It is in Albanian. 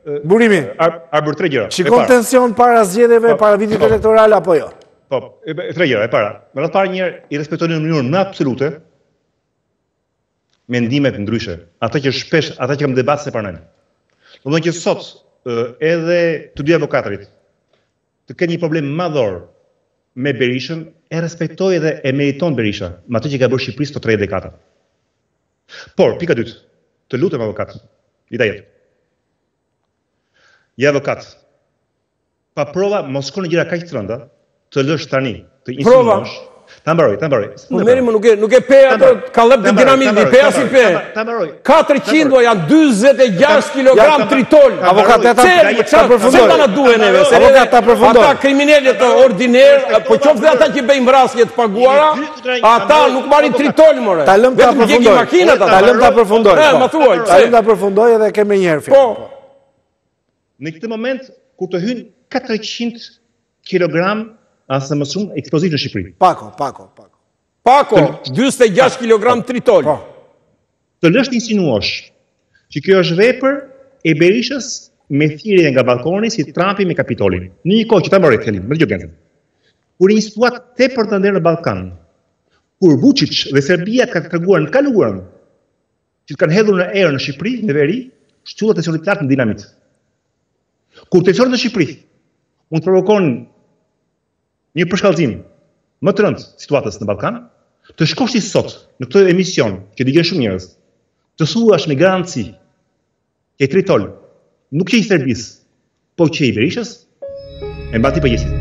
Burimi. Arbër 3 gjëra. Shikon tension para zgjedhjeve, para vitit elektoral apo jo? Po, 3 gjëra, e para. Me radhë parë njëherë i respektojnë në mënyrë më absolute mendimet ndryshe. Ata që shpesh, ata që kam debat se pranojnë. Domethënë që sot edhe të dy avokatërit të kenë një problem madhor me Berishën, e respektoj edhe e meriton Berisha, me atë që ka bërë Shqipërisë të 3 dekada. Por, pika 2, të lutem avokat, dita jetë. Ja avokat, pa prova mos shkon në gjëra kaq të rënda, të lësh tani, të insinuosh. Ta mbaroj. Po meri më nuk e pe ato kallëp të dinamit, pe as i pe. Ta mbaroj. 400 janë 46 kg tritol. Avokat ta përfundoj. Çfarë na duhen neve? Avokat ta përfundoj. Ata kriminalët ordiner, po qoftë ata që bëjnë mbrasje të paguara, ata nuk marrin tritol more. Ta lëm ta përfundoj. Ta lëm ta përfundoj. Ma thuaj. Ta lëm ta përfundoj edhe kemë një herë fjalë. Po. Në këtë moment kur të hyjnë 400 kg asë më shumë eksploziv në Shqipëri. Pako, 26 kg tritol. Të lësh të insinuosh që kjo është vepër e Berishës me thirrje nga balkoni si Trumpi me Kapitolin. Në një kohë që ta mbaroj fjalim, me dëgjoj. Kur një situatë tepër të ndër në Ballkan, kur Vučić dhe Serbia ka treguar në kaluarën që të kanë hedhur në erë në Shqipëri, në veri, shtylla tensionit lart në dinamit. Kur tensioni në Shqipëri mund të provokon një përshkallëzim më të rëndë situatës në Ballkan, të shkosh ti sot në këtë emision që dëgjojnë shumë njerëz, të thuash me garanci që tritol nuk që i Serbisë, po që i Berishës, e mbati përgjegjësi.